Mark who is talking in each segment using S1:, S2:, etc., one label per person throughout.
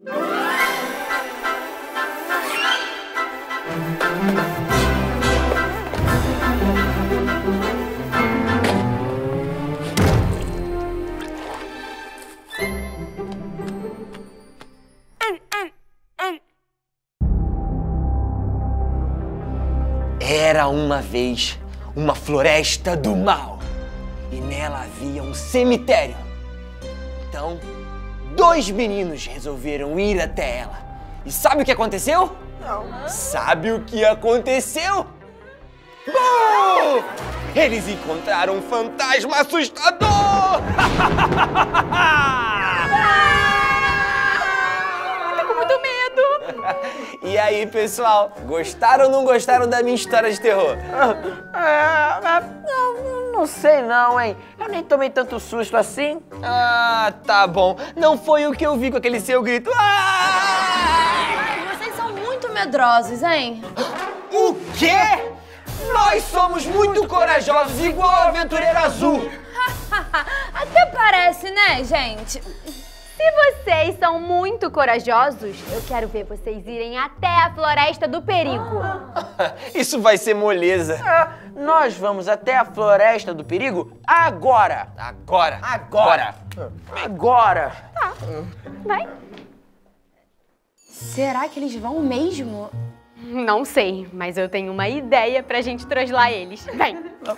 S1: Era uma vez uma floresta do mal e nela havia um cemitério. Então, dois meninos resolveram ir até ela. E sabe o que aconteceu? Não. Sabe o que aconteceu? Bom! Eles encontraram um fantasma assustador!
S2: Tô com muito medo!
S1: E aí, pessoal, gostaram ou não gostaram da minha história de terror?
S3: Não sei não, hein? Eu nem tomei tanto susto assim.
S1: Ah, tá bom. Não foi o que eu vi com aquele seu grito. Ah!
S2: Vocês são muito medrosos, hein?
S1: O quê? Nós somos muito corajosos, igual a Aventureira Azul.
S2: Até parece, né, gente?
S4: Se vocês são muito corajosos, eu quero ver vocês irem até a Floresta do Perigo.
S1: Isso vai ser moleza.
S3: Nós vamos até a Floresta do Perigo agora.
S1: Agora.
S4: Tá, vai.
S2: Será que eles vão mesmo?
S4: Não sei, mas eu tenho uma ideia pra gente troslar eles. Vem.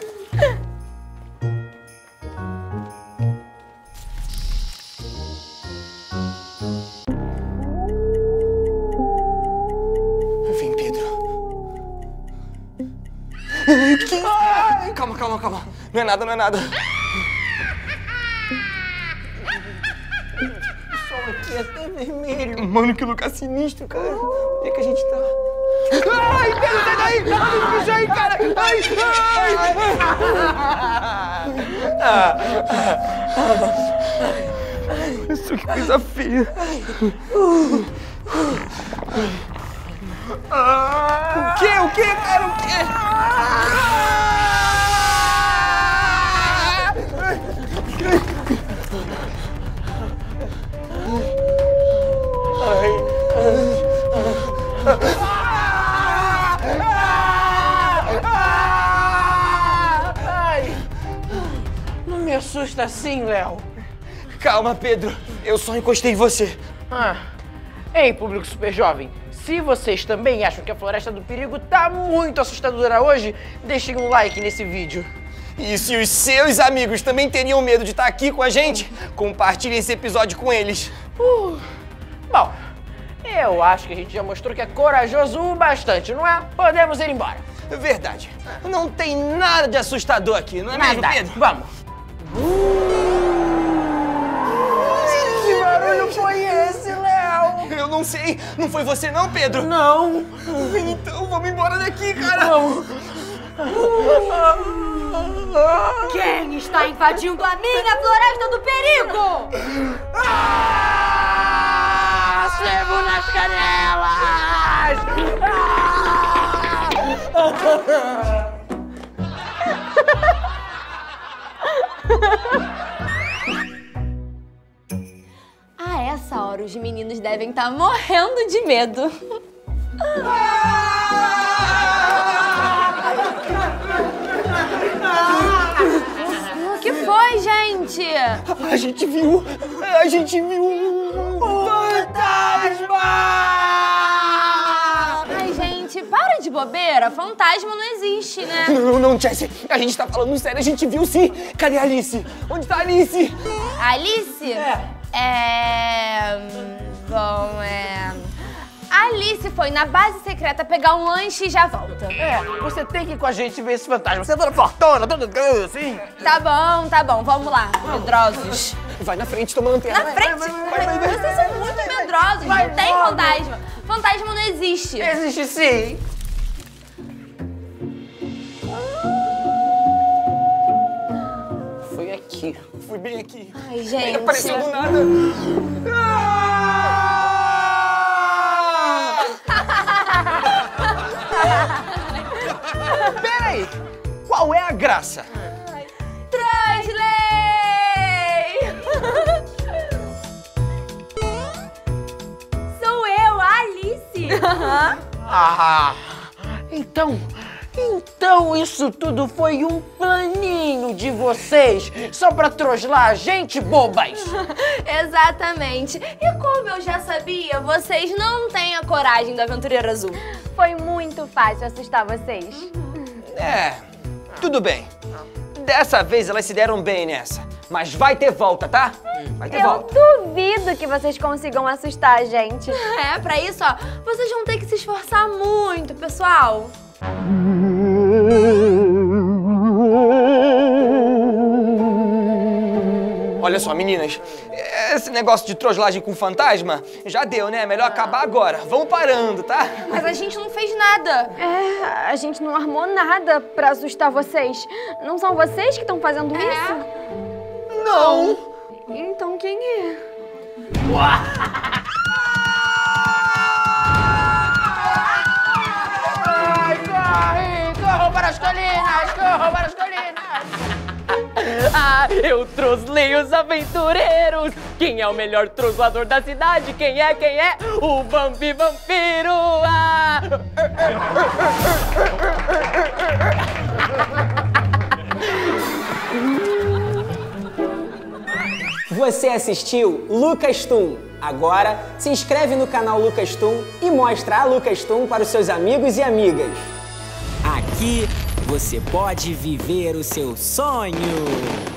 S1: Vem, Pedro. Calma. Não é nada. O sol aqui é até vermelho. Mano, que lugar sinistro, cara. Onde é que a gente tá? Ai, Pedro, sai daí! Olha o bicho aí, cara! Ai! Isso, que coisa feia! O quê, cara? O quê?
S3: Não me assusta assim, Léo.
S1: Calma, Pedro. Eu só encostei em você.
S3: Ei, público super jovem. Se vocês também acham que a Floresta do Perigo tá muito assustadora hoje, deixem um like nesse vídeo.
S1: E se os seus amigos também teriam medo de estar aqui com a gente, compartilhem esse episódio com eles.
S3: Bom, eu acho que a gente já mostrou que é corajoso o bastante, não é? Podemos ir embora.
S1: Verdade. Não tem nada de assustador aqui, não é mesmo, Pedro?
S3: Vamos. Que barulho foi esse, Léo?
S1: Eu não sei. Não foi você não, Pedro?
S3: Não.
S1: Então vamos embora daqui, cara.
S3: Vamos.
S2: Quem está invadindo a minha Floresta do Perigo?
S3: Sebo nas canelas!
S2: A essa hora os meninos devem estar morrendo de medo. O que foi, gente?
S1: A gente viu um fantasma!
S2: Ai, gente, para de bobeira. Fantasma não existe, né?
S1: Não, Jessie. A gente tá falando sério, a gente viu sim. Cadê a Alice? Onde tá a Alice?
S2: Alice? A Alice foi na base secreta pegar um lanche e já volta.
S3: Você tem que ir com a gente ver esse fantasma. Você é toda fortuna, toda assim.
S2: Tá bom, vamos lá, medrosos.
S1: Vai na frente, toma lanterna.
S2: Na frente? Vocês são muito medrosos, não tem fantasma. Fantasma não existe.
S3: Existe sim.
S1: Foi aqui, fui bem aqui.
S2: Ai, gente.
S1: Apareceu do nada. Peraí, qual é a graça?
S2: Transley!
S3: Então isso tudo foi um planinho de vocês, só pra trollar a gente, bobas!
S2: Exatamente. E como eu já sabia, vocês não têm a coragem do Aventureiro Azul.
S4: Foi muito fácil assustar vocês.
S1: É, tudo bem. Dessa vez elas se deram bem nessa. Mas vai ter volta, tá? Vai ter
S4: Eu
S1: volta.
S4: duvido que vocês consigam assustar a gente.
S2: É, pra isso, ó, vocês vão ter que se esforçar muito, pessoal.
S1: Olha só, meninas, esse negócio de trollagem com fantasma já deu, né? Melhor acabar agora. Vamos parando, tá?
S2: Mas a gente não fez nada.
S4: É, a gente não armou nada pra assustar vocês. Não são vocês que estão fazendo isso?
S1: Não!
S4: Então quem é?
S3: Corram para as colinas! Corram para as colinas! Ah, eu troslei os aventureiros! Quem é o melhor troslador da cidade? Quem é? Quem é? O Vampi Vampiro! Ah!
S5: Você assistiu Lucas Tum. Agora se inscreve no canal Lucas Tum e mostra a Lucas Tum para os seus amigos e amigas.
S6: Aqui você pode viver o seu sonho.